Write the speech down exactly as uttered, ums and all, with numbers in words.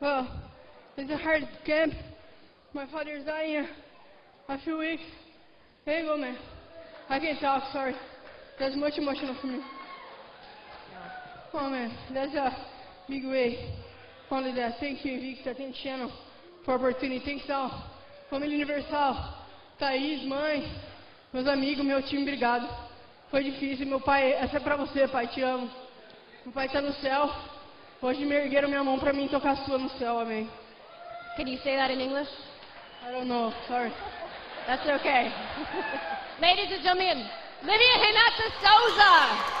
Well, it's a hard camp. My father's dying in a few weeks. Here you go, man. I can't talk, sorry. That's much emotional for me. Oh, man, that's a big way. Only that. Thank you, Invicta. Thank you, channel, for opportunity. Thanks, all. Família Universal. Thaís, mãe, meus amigos, meu time, obrigado. Foi difícil. Meu pai, essa é pra você, pai, te amo. Meu pai tá no céu. Hoje me ergueram minha mão pra mim tocar a sua no céu, amém. Can you say that in English? I don't know, sorry. That's okay. Ladies and gentlemen, Livia Renata Souza.